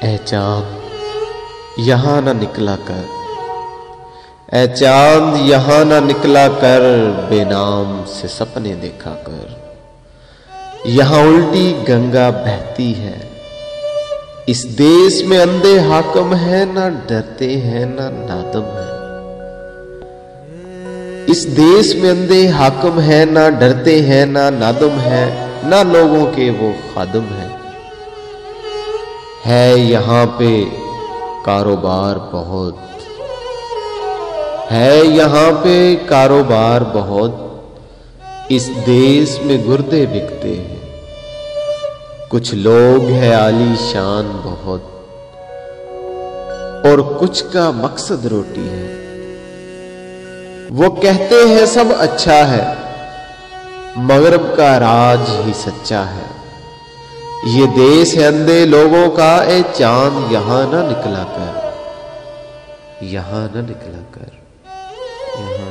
ऐ चाँद यहाँ न निकला कर, ऐ चाँद यहाँ न निकला कर, बेनाम से सपने देखा कर। यहाँ उल्टी गंगा बहती है, इस देश में अंधे हाकम है, ना डरते हैं ना नादम है। इस देश में अंधे हाकम है, ना डरते हैं ना नादम है, ना लोगों के वो खादम है यहाँ पे कारोबार बहुत, है यहाँ पे कारोबार बहुत। इस देश में गुर्दे बिकते हैं, कुछ लोग हैं आलीशान बहुत, और कुछ का मकसद रोटी है। वो कहते हैं सब अच्छा है, मगरब का राज ही सच्चा है। ये देश है अंधे लोगों का, ए चांद यहां ना निकला कर, यहां ना निकला कर, यहां